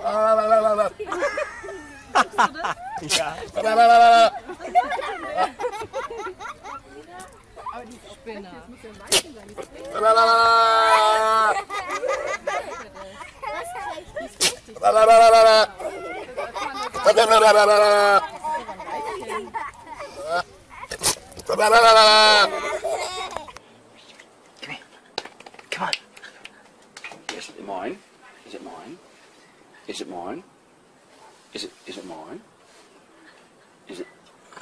Ja. Aber die Spinner. Das muss ja ein Weibchen sein. Come on. Is it mine? Is it mine? Is it mine? Is it mine? Is it?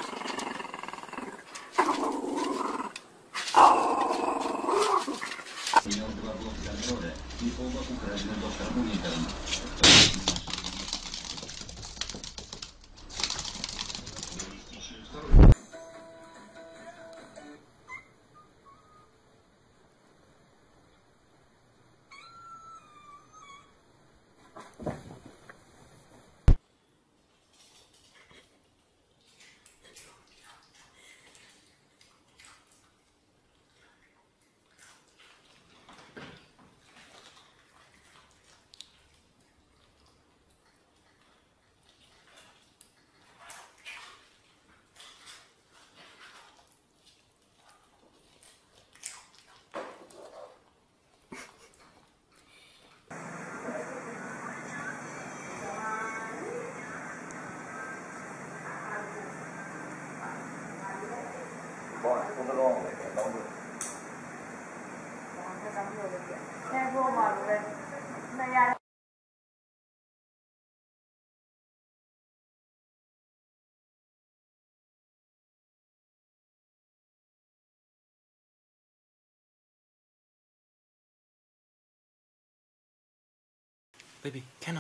Baby, Kendall.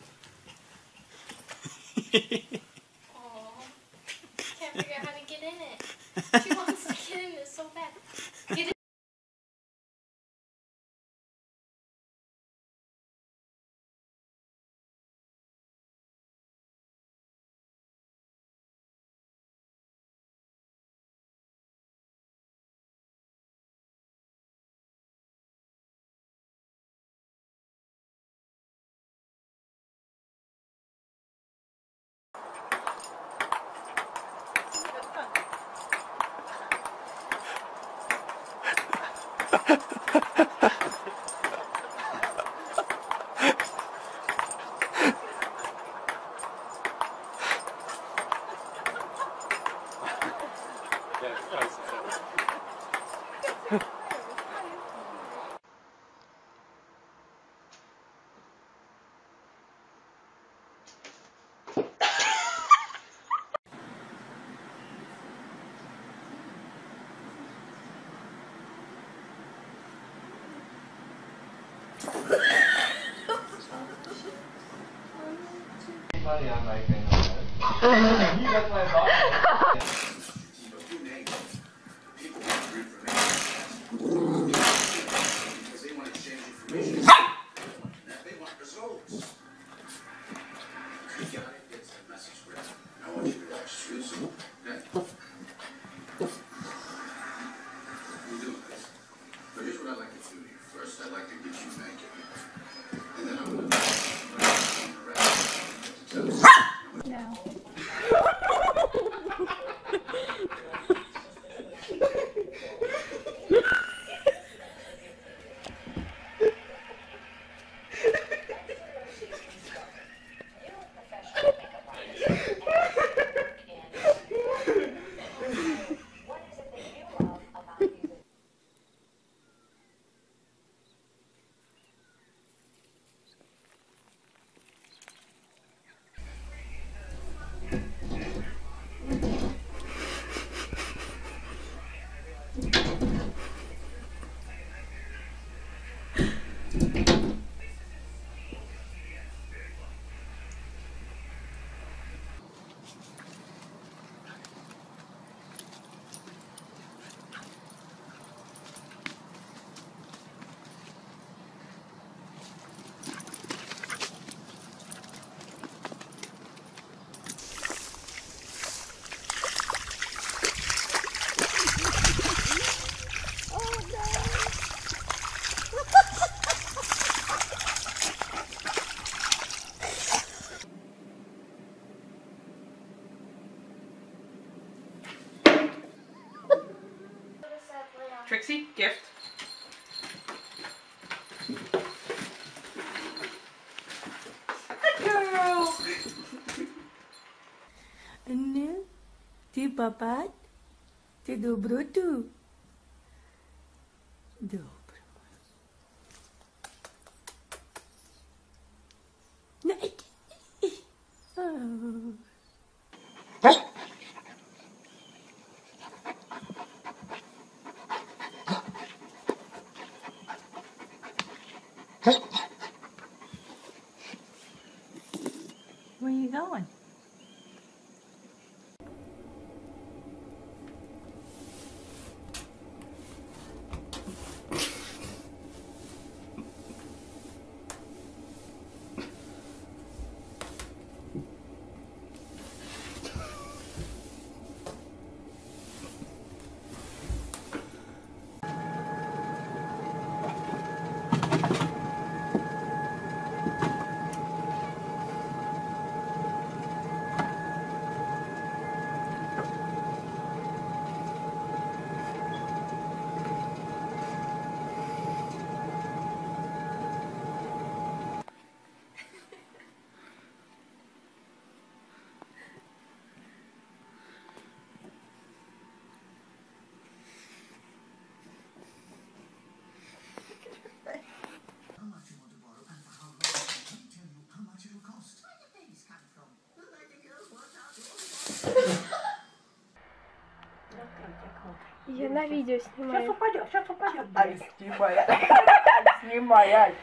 Aww. Can't figure out how to get in it. She wants to get in it so bad. Get in. Trixie, gift. Good girl. Anne, ty papat? Ty dobrotu? Dobro. Nej. Oh. Where you going? Я на видео снимаю. Сейчас упадет. Ай, снимай, ай.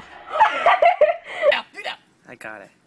I got it.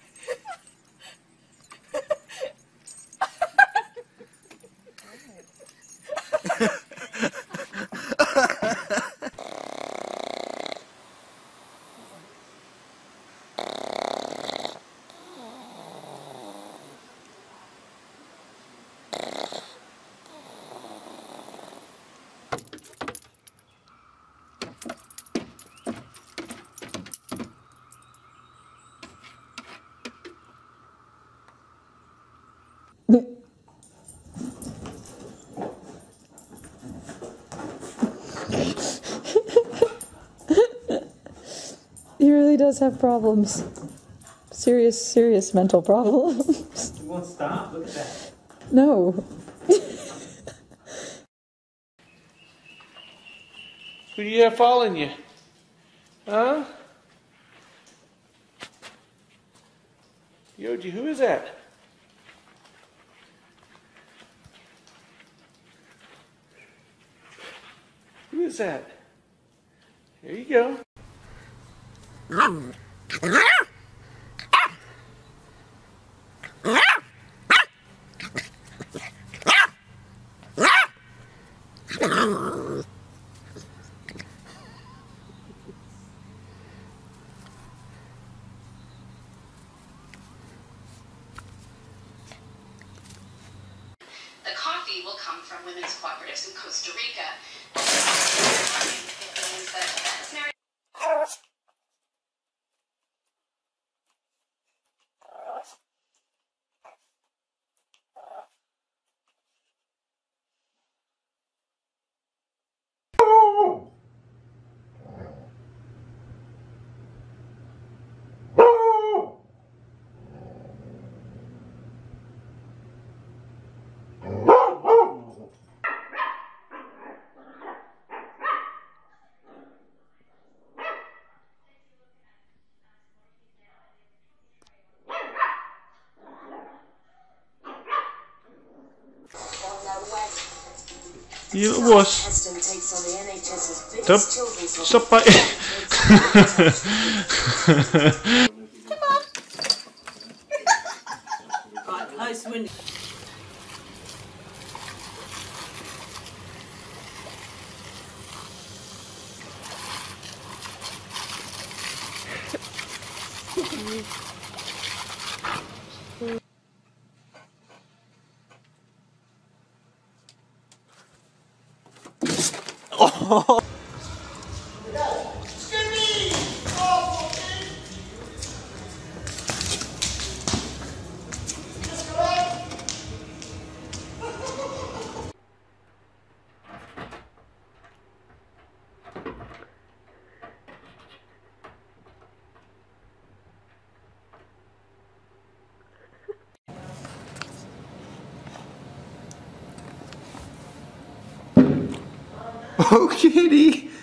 He really does have problems. Serious mental problems. You won't stop? Look at that. No. Who do you have following you? Huh? Yoji, who is that? Who is that? There you go. The coffee will come from women's cooperatives in Costa Rica. It means that that's Mary. You was. Stop by. Close window. Oh, kitty.